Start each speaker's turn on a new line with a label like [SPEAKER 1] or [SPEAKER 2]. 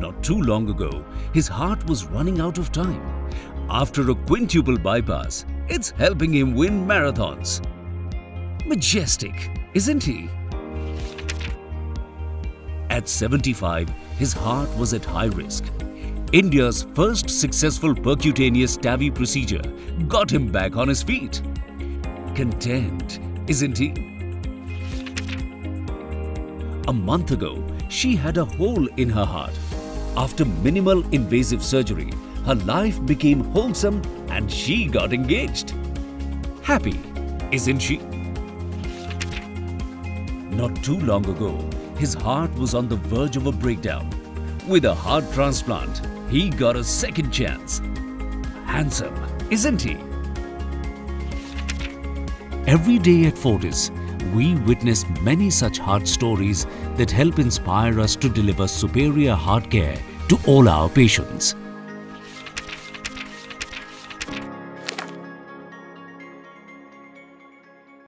[SPEAKER 1] Not too long ago, his heart was running out of time. After a quintuple bypass, it's helping him win marathons. Majestic, isn't he? At 75, his heart was at high risk. India's first successful percutaneous TAVI procedure got him back on his feet. Content, isn't he? A month ago, she had a hole in her heart. After minimal invasive surgery, her life became wholesome and she got engaged. Happy, isn't she? Not too long ago, his heart was on the verge of a breakdown. With a heart transplant, he got a second chance. Handsome, isn't he? Every day at Fortis, we witness many such heart stories that help inspire us to deliver superior heart care to all our patients.